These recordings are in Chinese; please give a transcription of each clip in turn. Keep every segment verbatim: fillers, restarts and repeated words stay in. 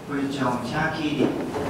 会长请起立。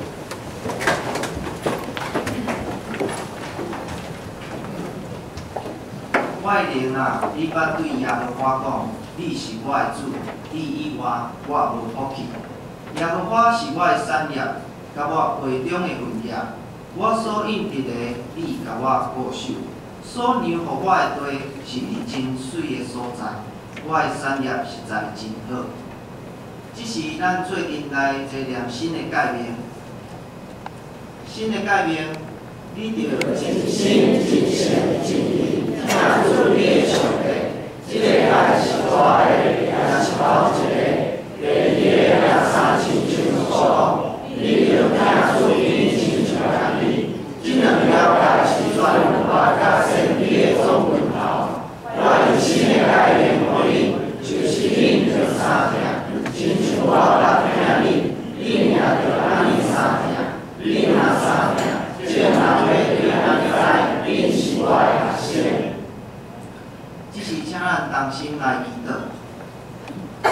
我的灵啊，你捌对耶和华讲，你是我的主，你以外我无福气。耶和华是我的产业，甲我怀中的份业。我所应得的，你甲我保守。所留予我的地，是伫真水的所在。我的产业实在真好。这是咱最近来一念新的诫命。新的诫命，你着尽心、尽性、尽力，听主你的上帝。这个诫是大的，也是好一个。第二个也三亲像所讲，你着听主你亲像家己。这两条诫是专有我甲先知的总分头。我用新的诫命予你，就是恁着三听。亲像我六听你，你也着安尼三听。你若三听，这人要对安尼知，恁是我的学生。只是请咱同心来祈祷。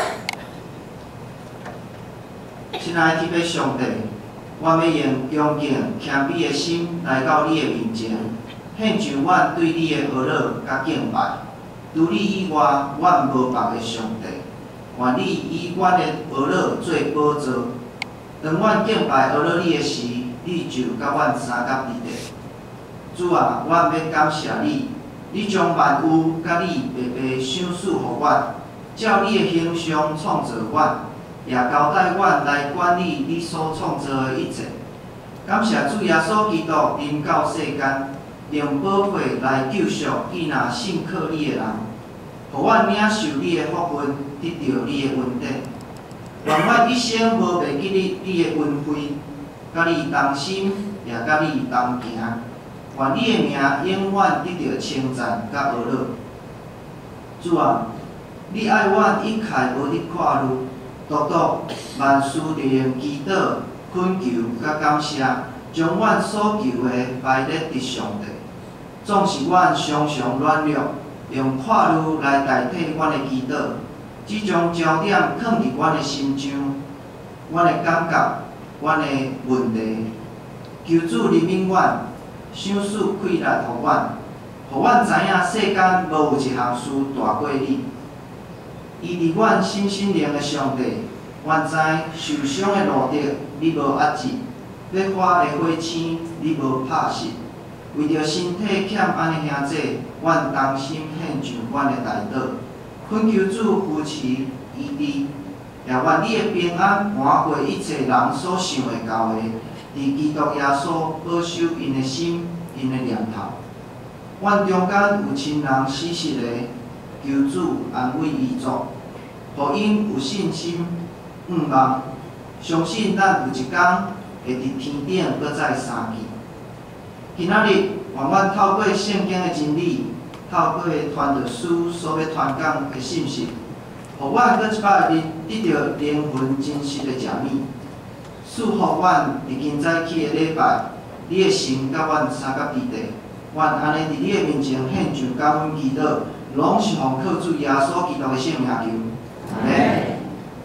亲爱的天父上帝，我要用恭敬谦卑的心来到你的面前，献上阮对你的呵乐甲敬拜。除你以外，阮无别的上帝。愿你以阮的呵乐做宝座。当阮敬拜呵乐你的时，你就甲阮三甲伫地。主啊，阮要感谢你，你将万物甲你白白赏赐予阮，照你的形象创造阮，也交代阮来管理你所创造的一切。感谢主耶稣基督临到世间，用宝血来救赎伊若信靠你的人，互阮领受你的福分，得到你的恩典。愿阮一生无忘记你你的恩惠，甲你同心，也甲你同行。愿你的名永远得到称赞甲呵乐。主啊，你爱阮一开无的看路，独独万事就用祈祷、恳求甲感谢，将阮所求的摆列伫上帝。总是阮常常软弱，用看路来代替阮的祈祷。只将焦点放伫阮的心上，阮的感觉，阮的问题，求主怜悯阮，赏赐气力互阮，互阮知影世间无有一项事大过你。伊伫阮心心灵的上帝，阮知受伤的路程你无压制，要花的火星你无拍熄。为着身体欠安的兄弟，阮同心献上阮的代祷。恳求主扶持医治，也愿你的平安满过一切人所想会到的，伫基督耶稣保守因的心、因的念头。阮中间有亲人死失的，求主安慰伊族，互因有信心、盼望，相信咱有一天会伫天顶搁再相见。今仔日，愿阮透过圣经的真理。透过传着书所要传讲的信息，互阮搁一摆日得到灵魂真实的食物，赐互阮伫今早起的礼拜，你的神甲阮三甲伫地，阮安尼伫你的面前献上感恩祈祷，拢是奉靠主耶稣基督的圣名求，阿门。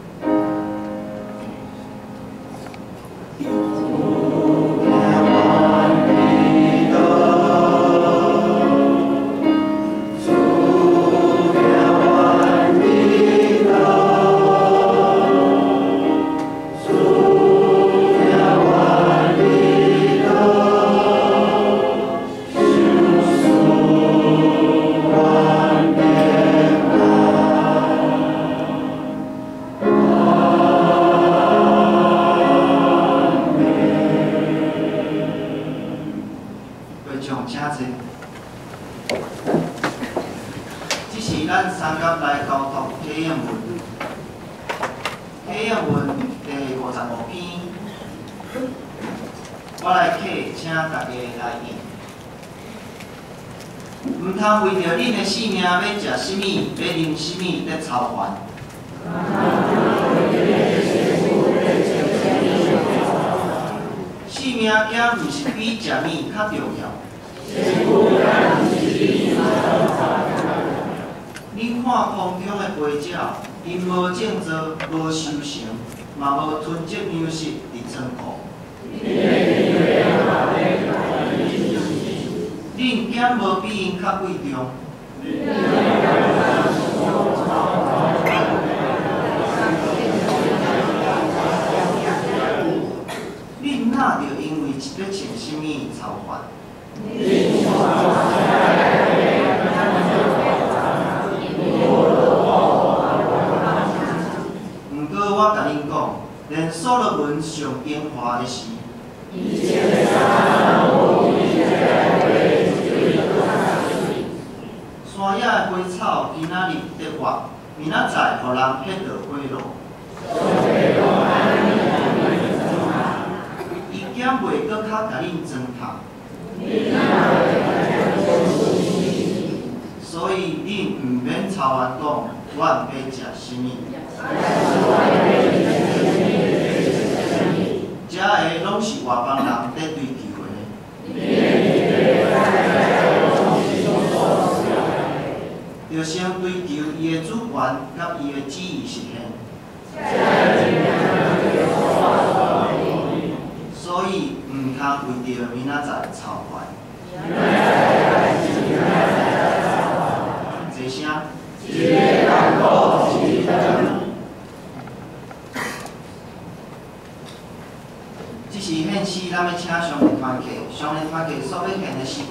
我来客，请大家来念。毋通为着恁的性命要食什么，要啉什么来操烦。性命囝毋是比食物较重要。恁看空中的飞鸟，因无种植，无收成， 嘛无囤积粮食伫仓库。恁减无比因较贵重。恁哪着因为要穿什么操烦？毋过我甲恁讲，连所罗门上荣华的时，山野的花草今仔日得活，明仔载互人迄落花落。伊减袂搁较甲恁糟蹋。所以恁毋免操烦讲，我毋要食什么。遮个拢是外邦人在追求的。要先追求伊的主权甲伊的旨意实现。所以毋通为着明仔载操烦。一声。这是献诗，咱要请上联团契，上联团契所要献的诗。